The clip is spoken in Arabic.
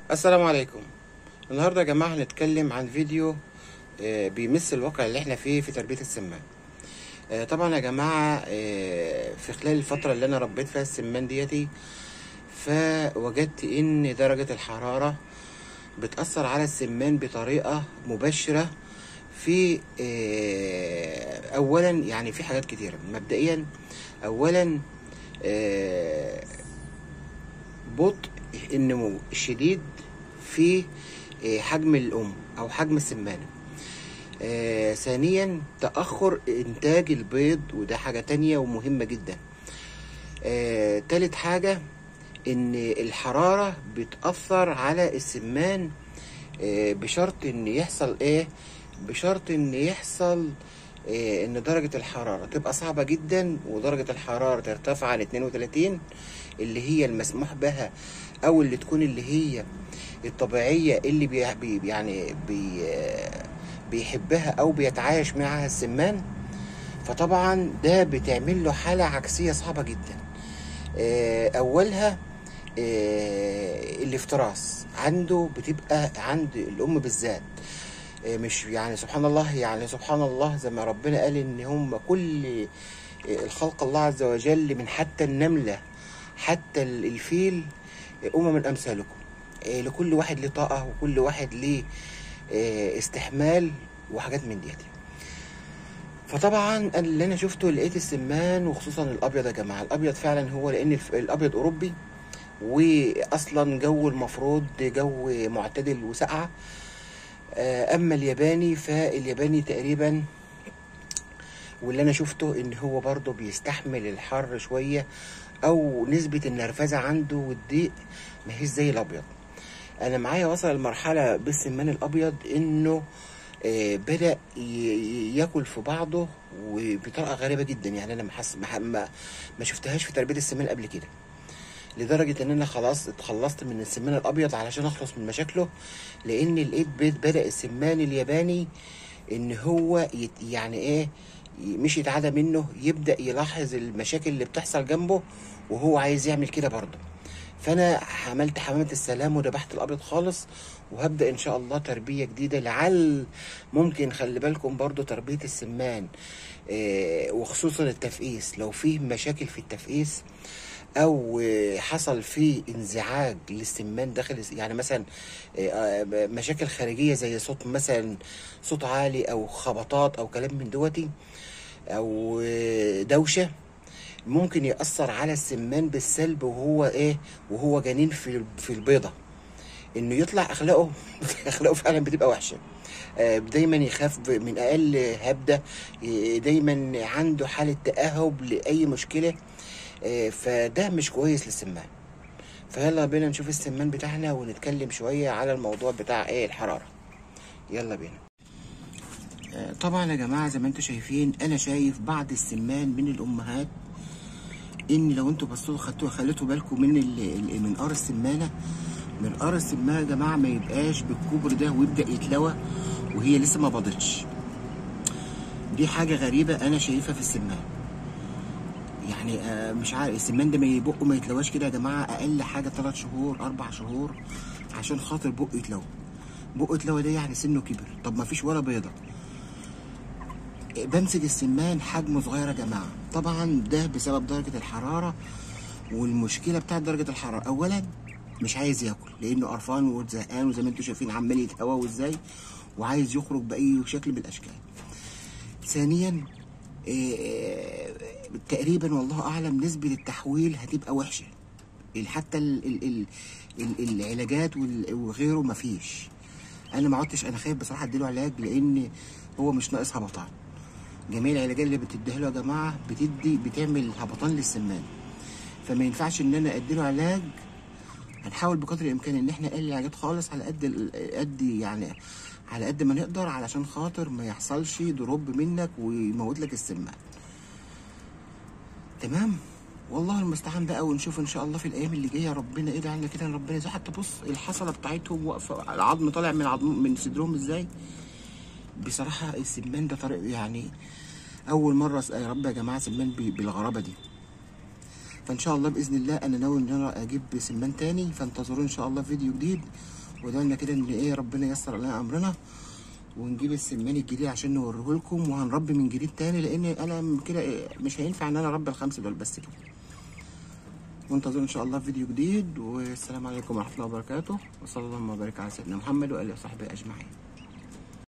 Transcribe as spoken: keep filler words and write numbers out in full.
السلام عليكم. النهارده يا جماعه هنتكلم عن فيديو آه، بيمس الواقع اللي احنا فيه في تربيه السمان. آه، طبعا يا جماعه، آه، في خلال الفتره اللي انا ربيت فيها السمان ديتي فوجدت ان درجه الحراره بتاثر على السمان بطريقه مباشره. في آه، اولا يعني في حاجات كتيره. مبدئيا اولا آه، بطء النمو الشديد في آه، حجم الأم أو حجم السمانة. آه ثانيا تأخر إنتاج البيض، وده حاجة تانية ومهمة جدا. آه تالت حاجة إن الحرارة بتأثر على السمان، آه بشرط إن يحصل إيه بشرط إن يحصل آه إن درجة الحرارة تبقى صعبة جدا، ودرجة الحرارة ترتفع عن اتنين وتلاتين اللي هي المسموح بها، أو اللي تكون اللي هي الطبيعية اللي بي بي- يعني بي بيحبها أو بيتعايش معها السمان. فطبعا ده بتعمل له حالة عكسية صعبة جدا. آه، أولها آه، الافتراس عنده بتبقى عند الأم بالذات. آه، مش يعني سبحان الله يعني سبحان الله زي ما ربنا قال إن هم كل آه، الخلق الله عز وجل، من حتى النملة حتى الفيل أمم من أمثالكم. آه، لكل واحد ليه طاقة، وكل واحد ليه آه، استحمال وحاجات من ديت. فطبعا اللي انا شفته لقيت السمان، وخصوصا الابيض يا جماعه. الابيض فعلا هو لان الف- الابيض اوروبي، واصلا جو المفروض جو معتدل وسقعه. آه، اما الياباني فالياباني تقريبا، واللي انا شفته ان هو برضه بيستحمل الحر شويه، او نسبه النرفزه عنده والضيق ما هيش زي الابيض. انا معايا وصل المرحله بالسمان الابيض انه آه، بدأ ي- ياكل في بعضه وبطريقه غريبه جدا. يعني انا ما حس- ما ما ما شفتهاش في تربيه السمان قبل كده، لدرجه ان انا خلاص اتخلصت من السمان الابيض علشان اخلص من مشاكله. لان لقيت بيت بدأ السمان الياباني ان هو يت يعني ايه ي- مش يتعدى منه، يبدأ يلاحظ المشاكل اللي بتحصل جنبه وهو عايز يعمل كده برضه. فانا عملت حمامة السلام وذبحت الابيض خالص، وهبدأ ان شاء الله تربية جديدة. لعل ممكن خلي بالكم برضو تربية السمان، آه، وخصوصا التفقيس، لو فيه مشاكل في التفقيس او آه، حصل فيه انزعاج للسمان داخل الس- يعني مثلا آه، آه، مشاكل خارجية زي صوت، مثلا صوت عالي او خبطات او كلام من دوتي، او آه، دوشة، ممكن يأثر على السمان بالسلب. وهو ايه وهو جنين في في البيضة، انه يطلع اخلاقه اخلاقه فعلا بتبقى وحشة. آه، دايما يخاف ب- من اقل هبدة. آه، دايما عنده حالة تأهب لأي مشكلة. آه، فده مش كويس للسمان. فيلا بينا نشوف السمان بتاعنا ونتكلم شوية على الموضوع بتاع ايه الحرارة. يلا بينا. آه، طبعا يا جماعة زي ما انتم شايفين، انا شايف بعض السمان من الامهات، ان لو انتوا بصوا خدتوا خليتوا بالكم من ال- ال- منقار السمانه. منقار السمانه يا جماعه ما يبقاش بالكبر ده ويبدا يتلوى وهي لسه ما بضتش. دي حاجه غريبه انا شايفها في السمان. يعني آه مش عارف السمان ده ما يبقه ما يتلواش كده يا جماعه، اقل حاجه ثلاث شهور اربع شهور عشان خاطر بقه يتلوى. بقه يتلوى ده يعني سنه كبر. طب ما فيش ولا بيضه. بمسك السمان حجمه صغير يا جماعه. طبعا ده بسبب درجه الحراره. والمشكله بتاعت درجه الحراره، اولا مش عايز ياكل لانه قرفان وزهقان، وزي ما انتم شايفين عمال يتهوى وازاي، وعايز يخرج باي شكل من الاشكال. ثانيا آه، تقريبا والله اعلم نسبه التحويل هتبقى وحشه. حتى ال ال ال ال العلاجات وال- وغيره مفيش. انا ما عدتش انا خايف بصراحه اديله علاج، لان هو مش ناقص هبطان. جميع العلاجات اللي بتديها له يا جماعه بتدي بتعمل هبطان للسمان. فما ينفعش ان انا اديله علاج. هنحاول بقدر الامكان ان احنا نقلل العلاجات خالص على قد ال- قد يعني على قد ما نقدر، علشان خاطر ما يحصلش دروب منك ويموت لك السمان. تمام. والله المستعان بقى، ونشوف ان شاء الله في الايام اللي جايه. ربنا ادعي لنا كده ان ربنا يزود. حتى بص الحصله بتاعتهم واقفه، العظم طالع من عظم من صدرهم ازاي. بصراحه السمان ده طريق يعني اول مره أس- يا رب يا جماعه سمان ب- بالغرابه دي. فان شاء الله باذن الله انا ناوي ان انا اجيب سمان تاني، فانتظروا ان شاء الله فيديو جديد. ودعنا كده ان ايه ربنا ييسر لنا امرنا ونجيب السمان الجديد عشان نوريه لكم، وهنربي من جديد تاني، لان انا كده إيه مش هينفع ان انا اربي الخمسه دول بس كده. وانتظروا ان شاء الله فيديو جديد، والسلام عليكم ورحمه الله وبركاته، وصلى الله وبارك على سيدنا محمد واله وصحبه اجمعين.